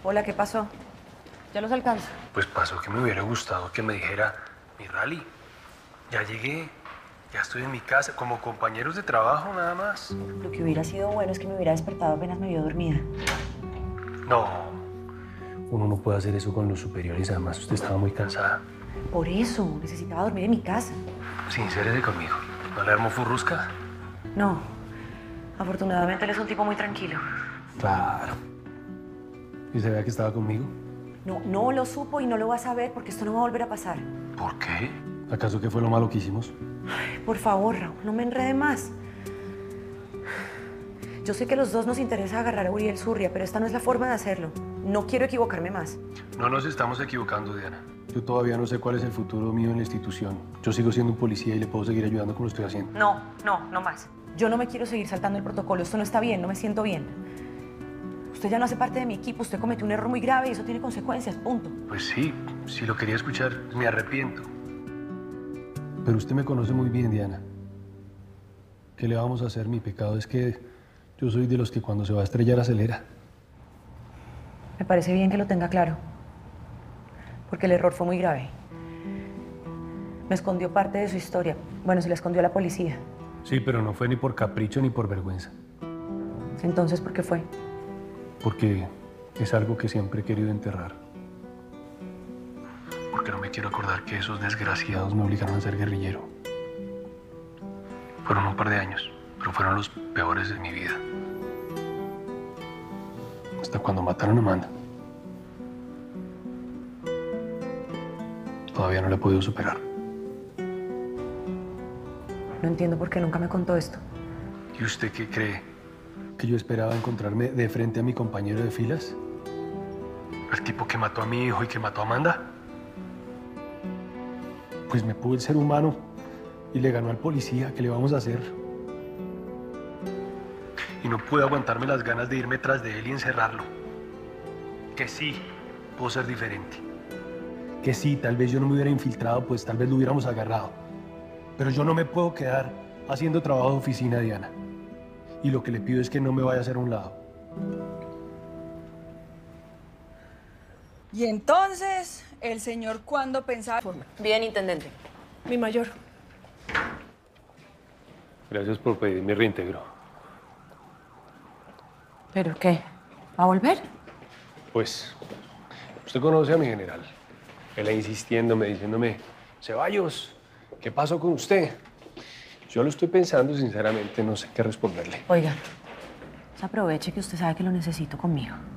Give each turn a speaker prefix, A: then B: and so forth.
A: Hola, ¿qué pasó? ¿Ya los alcanzo?
B: Pues pasó que me hubiera gustado que me dijera, mi Rally, ya llegué, ya estoy en mi casa, como compañeros de trabajo nada más.
A: Lo que hubiera sido bueno es que me hubiera despertado apenas me vio dormida.
B: No, uno no puede hacer eso con los superiores, además usted estaba muy cansada.
A: Por eso, necesitaba dormir en mi casa.
B: Sincérese conmigo, ¿no le armó furrusca?
A: No, afortunadamente él es un tipo muy tranquilo.
B: Claro. ¿Y se vea que estaba conmigo?
A: No lo supo y no lo va a saber porque esto no va a volver a pasar.
B: ¿Por qué? ¿Acaso qué fue lo malo que hicimos?
A: Por favor, Raúl, no me enrede más. Yo sé que a los dos nos interesa agarrar a Uriel Surria, pero esta no es la forma de hacerlo. No quiero equivocarme más.
B: No nos estamos equivocando, Diana. Yo todavía no sé cuál es el futuro mío en la institución. Yo sigo siendo un policía y le puedo seguir ayudando como lo estoy haciendo.
A: No más. Yo no me quiero seguir saltando el protocolo. Esto no está bien, no me siento bien. Usted ya no hace parte de mi equipo, usted cometió un error muy grave y eso tiene consecuencias, punto.
B: Pues sí, si lo quería escuchar, me arrepiento. Pero usted me conoce muy bien, Diana. ¿Qué le vamos a hacer? Mi pecado es que yo soy de los que cuando se va a estrellar acelera.
A: Me parece bien que lo tenga claro, porque el error fue muy grave. Me escondió parte de su historia. Bueno, se la escondió a la policía.
B: Sí, pero no fue ni por capricho ni por vergüenza.
A: Entonces, ¿por qué fue?
B: Porque es algo que siempre he querido enterrar. Porque no me quiero acordar que esos desgraciados me obligaron a ser guerrillero. Fueron un par de años, pero fueron los peores de mi vida. Hasta cuando mataron a Amanda. Todavía no lo he podido superar.
A: No entiendo por qué nunca me contó esto.
B: ¿Y usted qué cree? ¿Que yo esperaba encontrarme de frente a mi compañero de filas? ¿El tipo que mató a mi hijo y que mató a Amanda? Pues me pudo el ser humano y le ganó al policía. ¿Qué le vamos a hacer? Y no pude aguantarme las ganas de irme tras de él y encerrarlo. Que sí, puedo ser diferente. Que sí, tal vez yo no me hubiera infiltrado, pues tal vez lo hubiéramos agarrado. Pero yo no me puedo quedar haciendo trabajo de oficina, Diana. Y lo que le pido es que no me vaya a hacer a un lado.
C: Y entonces, ¿el señor cuándo pensaba?
A: Bien, intendente.
C: Mi mayor.
B: Gracias por pedir mi reintegro.
A: ¿Pero qué? ¿Va a volver?
B: Pues, usted conoce a mi general. Él insistiéndome, diciéndome, Ceballos, ¿qué pasó con usted? Yo lo estoy pensando, sinceramente, no sé qué responderle.
A: Oiga, se aproveche que usted sabe que lo necesito conmigo.